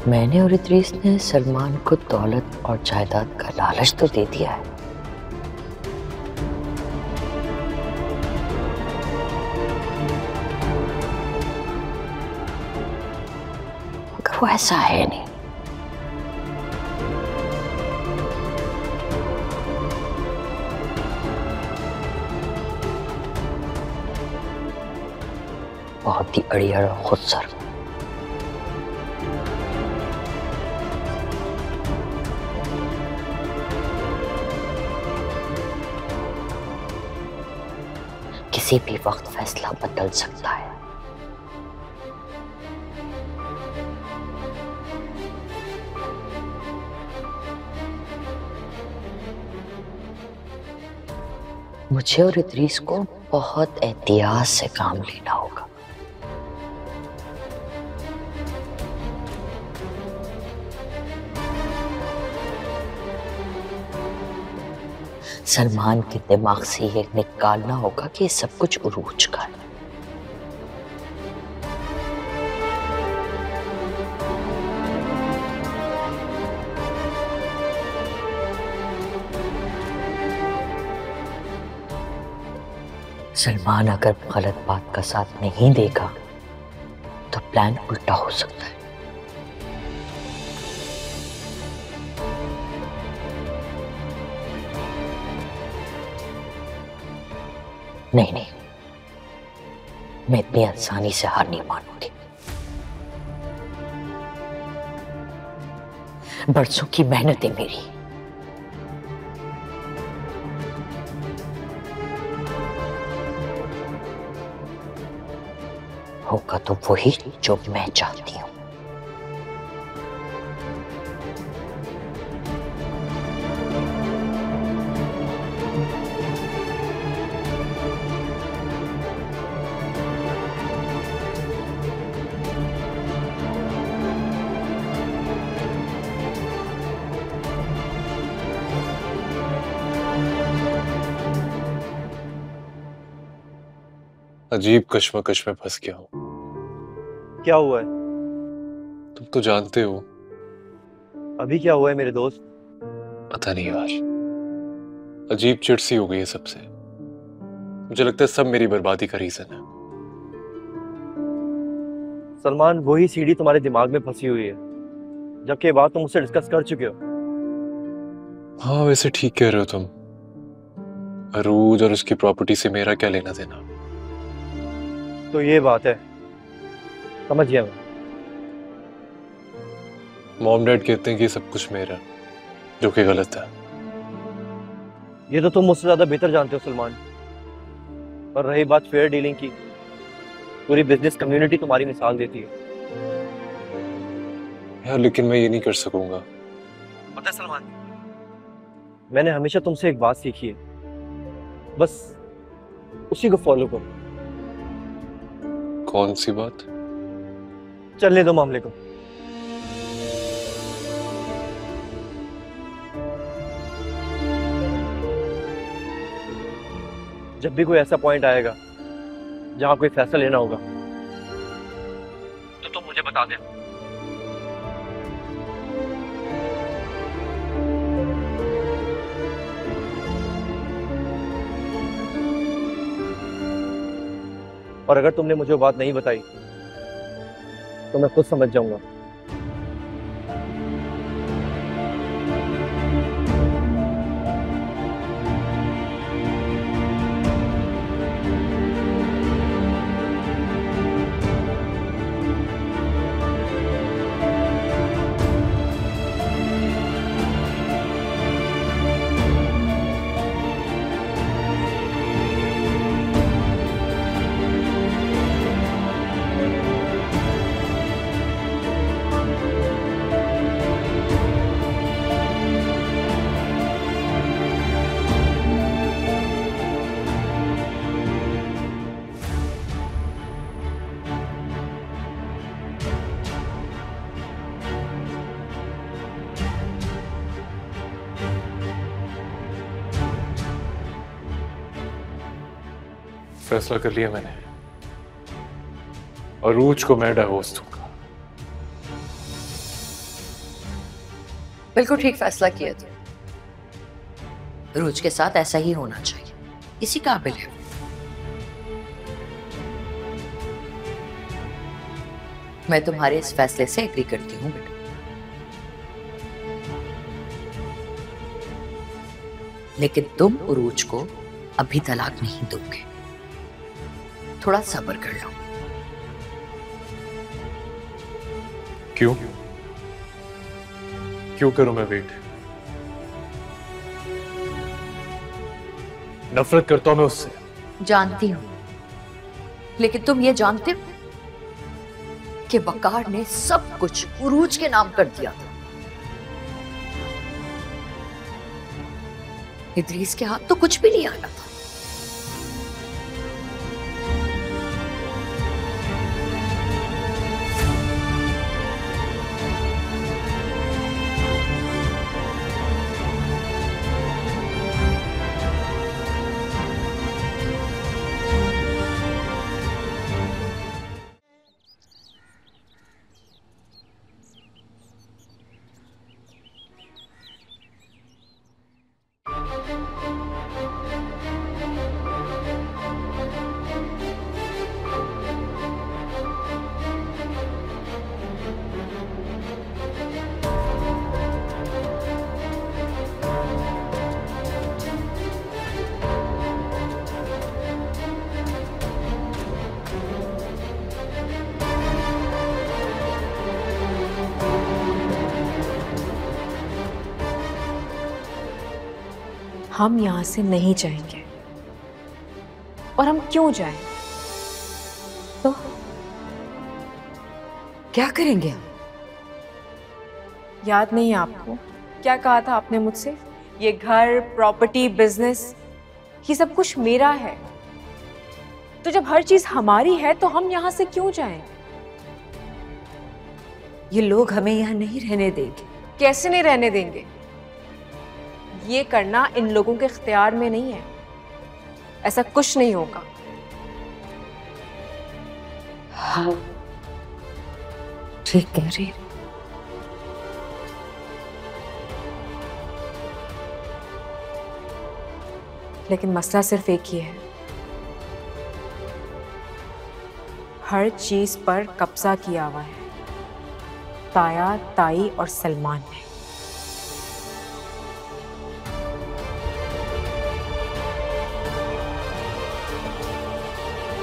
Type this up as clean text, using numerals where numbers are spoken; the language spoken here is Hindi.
मैंने और इद्रीस ने सलमान को दौलत और जायदाद का लालच तो दे दिया है, मगर वो ऐसा है नहीं। बहुत ही अड़ियल और खुदसर। किसी भी वक्त फैसला बदल सकता है। मुझे और इद्रीस को बहुत एहतियात से काम लेना होगा। सलमान के दिमाग से ये निकालना होगा कि सब कुछ उरूज का है। सलमान अगर गलत बात का साथ नहीं देगा तो प्लान उल्टा हो सकता है। नहीं नहीं, मैं इतनी आसानी से हार नहीं मानूंगी। बरसों की मेहनत है मेरी। होगा तो वही जो मैं चाहती हूँ। अजीब कश्मकश में फंस गया हूं। क्या हुआ है? तुम तो जानते हो। अभी क्या हुआ है मेरे दोस्त? पता नहीं यार, अजीब चिढ़ सी हो गई है सबसे। मुझे लगता है सब मेरी बर्बादी का रीजन है। सलमान, वही सीढ़ी तुम्हारे दिमाग में फंसी हुई है, जबकि ये बात तुम मुझसे डिस्कस कर चुके हो। हाँ, वैसे ठीक कह रहे हो तुम। अरूज और उसकी प्रॉपर्टी से मेरा क्या लेना देना? तो ये बात है, समझ गया मैं। मॉम डैड कहते हैं कि सब कुछ मेरा, जो कि गलत है। ये तो तुम मुझसे ज्यादा बेहतर जानते हो सलमान। और रही बात फेयर डीलिंग की, पूरी बिजनेस कम्युनिटी तुम्हारी मिसाल देती है। यार लेकिन मैं ये नहीं कर सकूंगा। पता है सलमान, मैंने हमेशा तुमसे एक बात सीखी है, बस उसी को फॉलो करो। कौन सी बात? चलने दो मामले को। जब भी कोई ऐसा पॉइंट आएगा जहां कोई फैसला लेना होगा तो तुम मुझे बता देना। और अगर तुमने मुझे वो बात नहीं बताई तो मैं खुद समझ जाऊंगा। फैसला कर लिया मैंने, अरूज को मैं डाइवोर्स दूंगा। बिल्कुल ठीक फैसला किया तुम। रोज के साथ ऐसा ही होना चाहिए, इसी काबिल है। मैं तुम्हारे इस फैसले से एग्री करती हूँ बेटा। लेकिन तुम उरूज को अभी तलाक नहीं दोगे, थोड़ा सब्र कर लो। क्यों क्यों करूं मैं वेट? नफरत करता हूं मैं उससे, जानती हूं, लेकिन तुम ये जानते हो कि वकार ने सब कुछ उरूज के नाम कर दिया था। इदरीस के हाथ तो कुछ भी नहीं आना था। हम यहाँ से नहीं जाएंगे। और हम क्यों जाएं? तो क्या करेंगे हम? याद नहीं है आपको क्या कहा था आपने मुझसे? ये घर, प्रॉपर्टी, बिजनेस, ये सब कुछ मेरा है। तो जब हर चीज हमारी है तो हम यहाँ से क्यों जाएं? ये लोग हमें यहाँ नहीं रहने देंगे। कैसे नहीं रहने देंगे? ये करना इन लोगों के इख्तियार में नहीं है। ऐसा कुछ नहीं होगा। हाँ, ठीक कह रही। लेकिन मसला सिर्फ एक ही है, हर चीज पर कब्जा किया हुआ है ताया, ताई और सलमान ने।